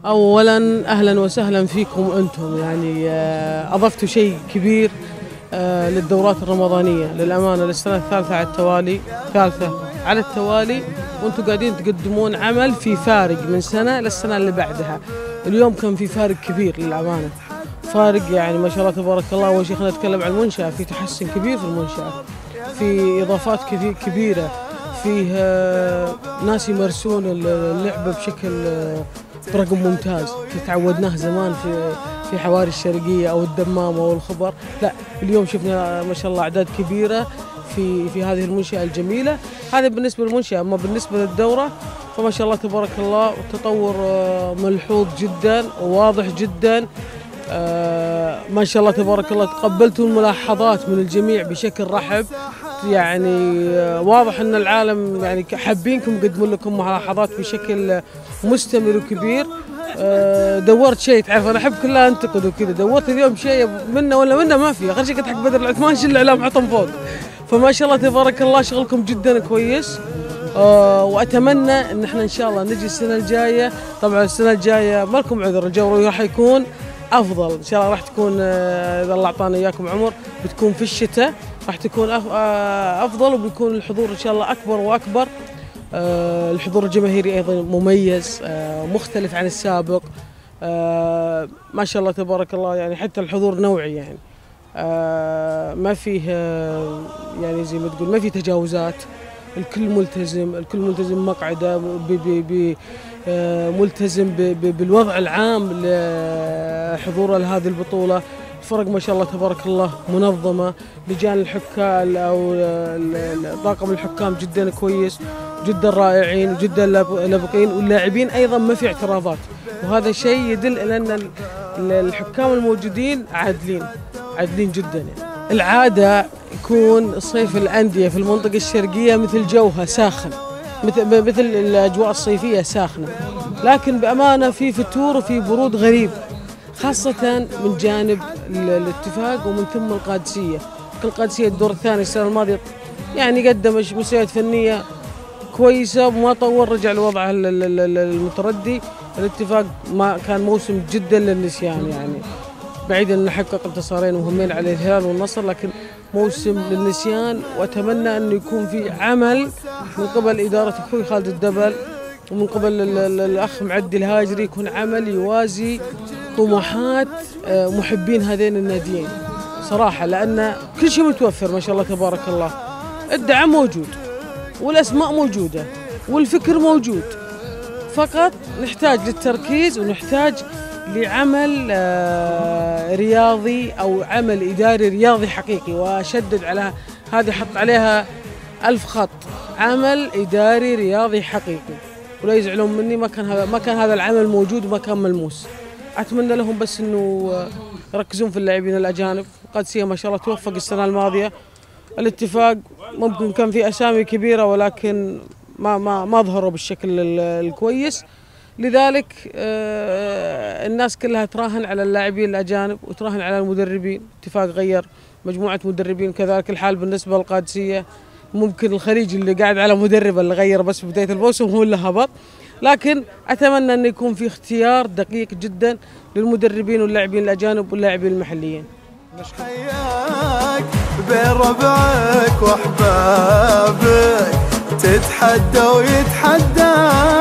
أولاً أهلاً وسهلاً فيكم أنتم، يعني أضفتوا شيء كبير للدورات الرمضانية للأمانة. للسنة الثالثة على التوالي وأنتم قاعدين تقدمون عمل في فارق من سنة للسنة اللي بعدها. اليوم كان في فارق كبير للأمانة، فارق يعني ما شاء الله تبارك الله. أول شيء خلينا نتكلم عن المنشأة، في تحسن كبير في المنشأة، في إضافات كبيرة، فيه ناس يمارسون اللعبة بشكل برقم ممتاز. تعودناه زمان في حواري الشرقية أو الدمام أو الخبر، لا اليوم شفنا ما شاء الله أعداد كبيرة في هذه المنشأة الجميلة. هذا بالنسبة للمنشأة. أما بالنسبة للدورة فما شاء الله تبارك الله تطور ملحوظ جدا وواضح جدا. ما شاء الله تبارك الله تقبلتوا الملاحظات من الجميع بشكل رحب، يعني واضح ان العالم يعني حابينكم، يقدمون لكم ملاحظات بشكل مستمر وكبير. دورت شيء، تعرف انا احب كلها انتقد وكذا، دورت اليوم شيء منه ولا منه ما في، اخر شيء كنت حق بدر العثمان شيل الاعلام حطهم فوق. فما شاء الله تبارك الله شغلكم جدا كويس. واتمنى ان احنا ان شاء الله نجي السنه الجايه. طبعا السنه الجايه ما لكم عذر، الجو راح يكون افضل ان شاء الله. راح تكون اذا الله اعطانا اياكم عمر بتكون في الشتاء، راح تكون افضل، وبيكون الحضور ان شاء الله اكبر واكبر. الحضور الجماهيري ايضا مميز، مختلف عن السابق. ما شاء الله تبارك الله، يعني حتى الحضور نوعي، يعني ما فيه يعني زي ما تقول ما فيه تجاوزات. الكل ملتزم مقعده، ملتزم بالوضع العام لحضوره لهذه البطولة. الفرق ما شاء الله تبارك الله منظمة، لجان الحكام أو طاقم الحكام جدا كويس، جدا رائعين وجدا لبقين، واللاعبين أيضا ما في اعتراضات، وهذا شيء يدل إلى أن الحكام الموجودين عادلين جدا. يعني العادة يكون صيف الأندية في المنطقة الشرقية مثل جوها ساخن، مثل الأجواء الصيفية ساخنة، لكن بأمانة في فتور وفي برود غريب، خاصة من جانب الاتفاق ومن ثم القادسية. القادسية الدور الثاني السنة الماضية يعني قدم مستويات فنية كويسة وما طول، رجع لوضعه المتردي. الاتفاق ما كان موسم جدا للنسيان، يعني بعيدا أن حقق انتصارين مهمين على الهلال والنصر، لكن موسم للنسيان. وأتمنى أن يكون في عمل من قبل إدارة أخوي خالد الدبل ومن قبل الأخ معدي الهاجري، يكون عمل يوازي طموحات محبين هذين الناديين صراحة، لأن كل شيء متوفر ما شاء الله تبارك الله. الدعم موجود والأسماء موجودة والفكر موجود، فقط نحتاج للتركيز ونحتاج لعمل رياضي أو عمل إداري رياضي حقيقي. وأشدد على هذه، حط عليها 1000 خط، عمل إداري رياضي حقيقي. ولا يزعلون مني، ما كان هذا العمل موجود وما كان ملموس. أتمنى لهم بس إنه يركزون في اللاعبين الأجانب. قادسية ما شاء الله توفق السنة الماضية. الاتفاق ممكن كان في أسامي كبيرة ولكن ما ظهروا بالشكل الكويس، لذلك الناس كلها تراهن على اللاعبين الأجانب وتراهن على المدربين. اتفاق غير مجموعة مدربين، كذلك الحال بالنسبة للقادسية. ممكن الخليج اللي قاعد على مدرب اللي غير بس في بداية الموسم هو اللي هبط، لكن أتمنى أن يكون في اختيار دقيق جدا للمدربين واللاعبين الأجانب واللاعبين المحليين. حياك بين ربعك وأحبابك، تتحدى ويتحدى